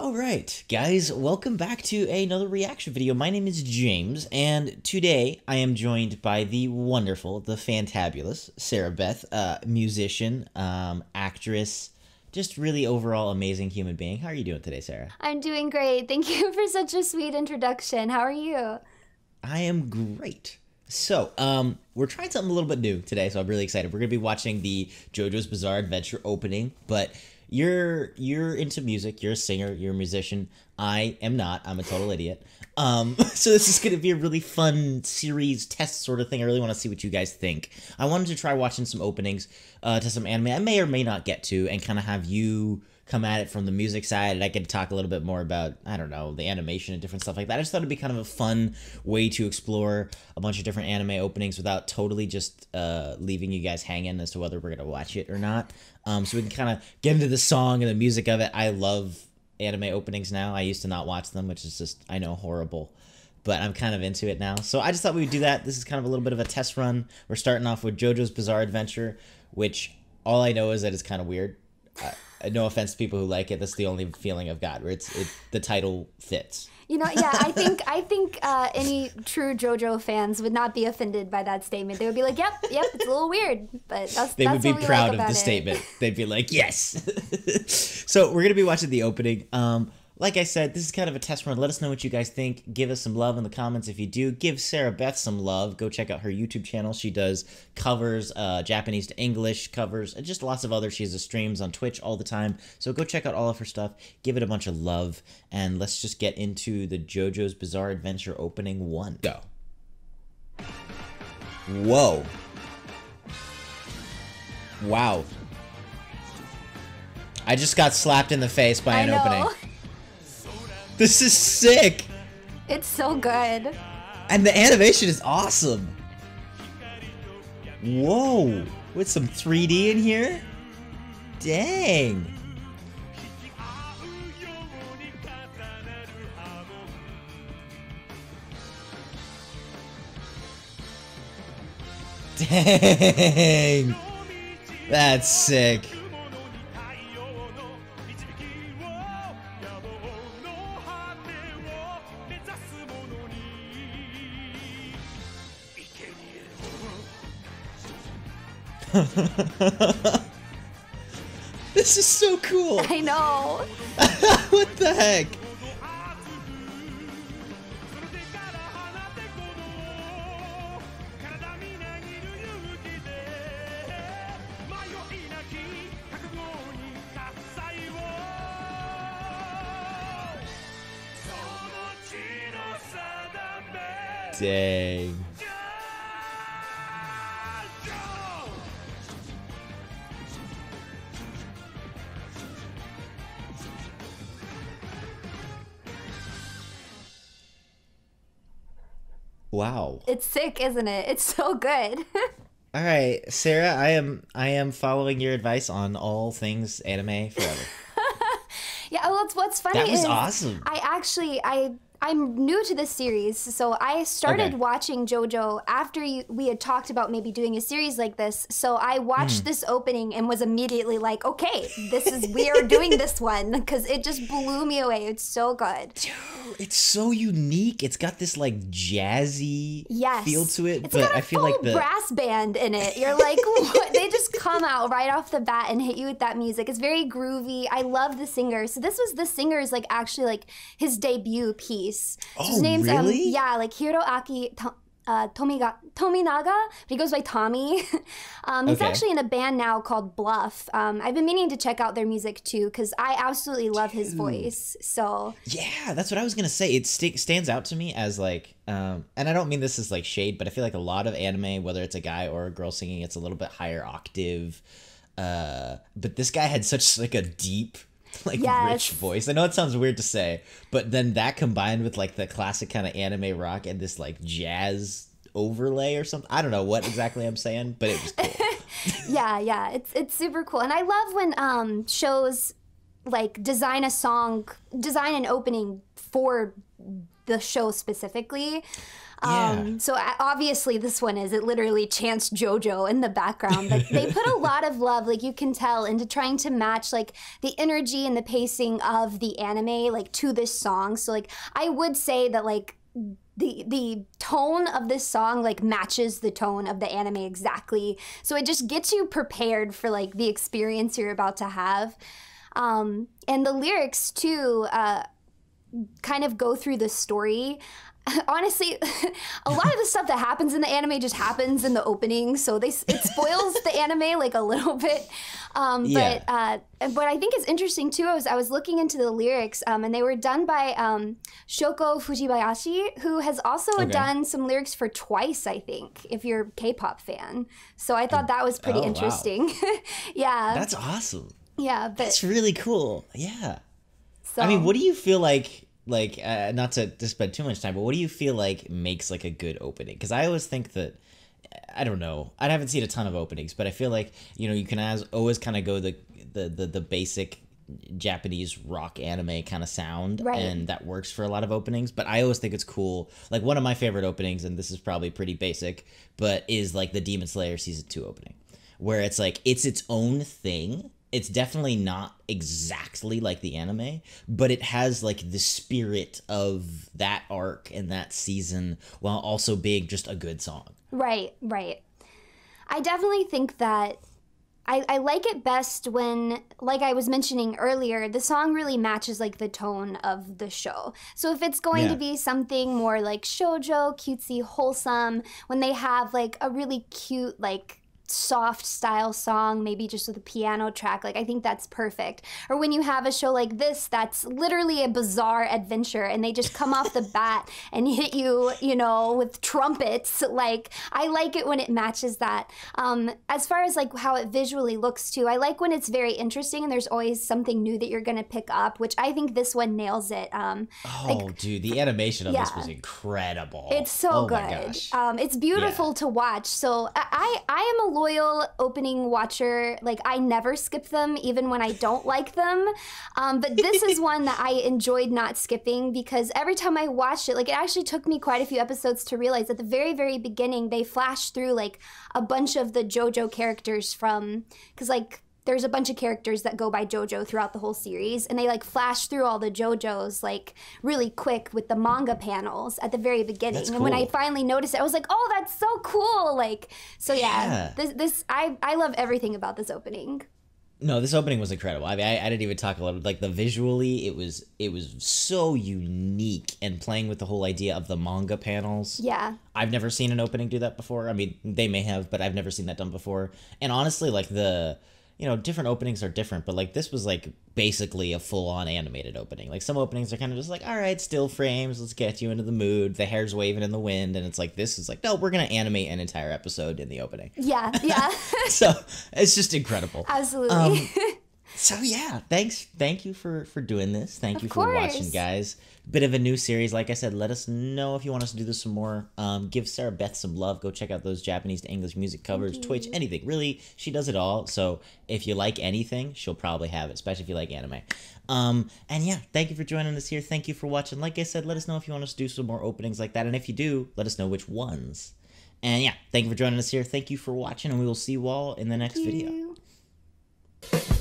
All right, guys, welcome back to another reaction video. My name is James, and today I am joined by the wonderful, the fantabulous Sarah Beth, musician, actress, just really overall amazing human being. How are you doing today, Sarah? I'm doing great. Thank you for such a sweet introduction. How are you? I am great. So, we're trying something a little bit new today, so I'm really excited. We're going to be watching the JoJo's Bizarre Adventure opening, but you're into music, you're a singer, you're a musician. I am not. I'm a total idiot. So this is going to be a really fun series test sort of thing. I really want to see what you guys think. I wanted to try watching some openings to some anime I may or may not get to, and kind of have you come at it from the music side, and I could talk a little bit more about, I don't know, the animation and different stuff like that. I just thought it'd be kind of a fun way to explore a bunch of different anime openings without totally just leaving you guys hanging as to whether we're going to watch it or not. So we can kind of get into the song and the music of it. I love anime openings now. I used to not watch them, which is just, I know, horrible. But I'm kind of into it now. So I just thought we would do that. This is kind of a little bit of a test run. We're starting off with JoJo's Bizarre Adventure, which all I know is that it's kind of weird. No offense to people who like it. That's the only feeling I've got, where the title fits. You know, yeah, I think any true JoJo fans would not be offended by that statement. They would be like, "Yep, it's a little weird," but they would be proud of the statement. They'd be like, "Yes." So we're gonna be watching the opening. Like I said, this is kind of a test run. Let us know what you guys think. Give us some love in the comments if you do. Give Sarah Beth some love. Go check out her YouTube channel. She does covers, Japanese to English covers, and just lots of other. She has streams on Twitch all the time. So go check out all of her stuff. Give it a bunch of love. And let's just get into the JoJo's Bizarre Adventure opening 1. Go. Whoa. Wow. I just got slapped in the face by an opening. This is sick! It's so good. And the animation is awesome! Whoa! With some 3D in here? Dang! Dang! That's sick. This is so cool. I know. What the heck? Dang. Wow. It's sick, isn't it? It's so good. All right, Sarah, I am following your advice on all things anime forever. Yeah, well, what's funny That was is awesome. I'm new to this series, so I started watching JoJo after we had talked about maybe doing a series like this. So I watched this opening and was immediately like, okay, we are doing this one, because it just blew me away. It's so good. Dude, it's so unique. It's got this like jazzy feel to it, it's got a full brass band in it. You're like, what? They just come out right off the bat and hit you with that music. It's very groovy. I love the singer. So this was the singer's like actually like his debut piece. So his name's really? Like Hiroaki Tominaga, but he goes by Tommy. He's actually in a band now called Bluff. I've been meaning to check out their music too, because I absolutely love his voice. So yeah, that's what I was gonna say. It stands out to me as like, and I don't mean this as like shade, but I feel like a lot of anime, whether it's a guy or a girl singing, it's a little bit higher octave. But this guy had such like a deep, like rich voice. I know it sounds weird to say, but then that combined with like the classic kind of anime rock and this like jazz overlay or something. I don't know what exactly I'm saying, but it was cool. yeah, it's super cool. And I love when shows like design an opening for the show specifically. Yeah. So obviously this one is, it literally chants JoJo in the background, but they put a lot of love, like you can tell, into trying to match like the energy and the pacing of the anime like to this song. So like I would say that like the tone of this song like matches the tone of the anime exactly. So it just gets you prepared for like the experience you're about to have. And the lyrics too kind of go through the story. Honestly, a lot of the stuff that happens in the anime just happens in the opening, so it spoils the anime like a little bit. But what I think is interesting too is I was looking into the lyrics, and they were done by Shoko Fujibayashi, who has also done some lyrics for Twice, I think, if you're a K-pop fan. So I thought that was pretty interesting. Wow. Yeah, that's awesome. Yeah, but that's really cool. Yeah. So, I mean, what do you feel like not to spend too much time, but what do you feel like makes like a good opening? Because I always think that, I don't know, I haven't seen a ton of openings, but I feel like, you know, you can always kind of go the basic Japanese rock anime kind of sound, right, and that works for a lot of openings. But I always think it's cool, like one of my favorite openings, and this is probably pretty basic, but is like the Demon Slayer season 2 opening, where it's like it's its own thing. It's definitely not exactly like the anime, but it has like the spirit of that arc and that season while also being just a good song. Right, right. I definitely think that I like it best when, like I was mentioning earlier, the song really matches like the tone of the show. So if it's going to be something more like shoujo, cutesy, wholesome, when they have like a really cute like soft style song, maybe just with a piano track, like I think that's perfect. Or when you have a show like this that's literally a bizarre adventure and they just come off the bat and hit you, you know, with trumpets, like I like it when it matches that. As far as like how it visually looks too, I like when it's very interesting and there's always something new that you're gonna pick up, which I think this one nails it. Dude, the animation of this was incredible. It's so good. My gosh. It's beautiful to watch. So I am a loyal opening watcher. Like I never skip them, even when I don't like them. But this is one that I enjoyed not skipping because every time I watched it, like it actually took me quite a few episodes to realize at the very, very beginning, they flashed through like a bunch of the JoJo characters from, because like there's a bunch of characters that go by JoJo throughout the whole series, and they like flash through all the JoJos like really quick with the manga panels at the very beginning. That's cool. And when I finally noticed it, I was like, oh, that's so cool. Like, so yeah. This I love everything about this opening. No, this opening was incredible. I mean, I didn't even talk a lot, like the visually, it was so unique, and playing with the whole idea of the manga panels. Yeah. I've never seen an opening do that before. I mean, they may have, but I've never seen that done before. And honestly, like different openings are different, but like this was like basically a full-on animated opening. Like some openings are kind of just like, all right, still frames, let's get you into the mood, the hair's waving in the wind, and it's like, this is like, no, we're gonna animate an entire episode in the opening. Yeah. So it's just incredible. Absolutely. So yeah, thank you for doing this. Thank you Of for course. watching, guys. Bit of a new series, like I said. Let us know if you want us to do this some more. Give Sarah Beth some love. Go check out those Japanese to English music covers, Twitch, anything. Really, she does it all. So if you like anything, she'll probably have it, especially if you like anime. And yeah, thank you for joining us here. Thank you for watching. Like I said, let us know if you want us to do some more openings like that, and if you do, let us know which ones. And yeah, thank you for joining us here. Thank you for watching, and we will see you all in the next video.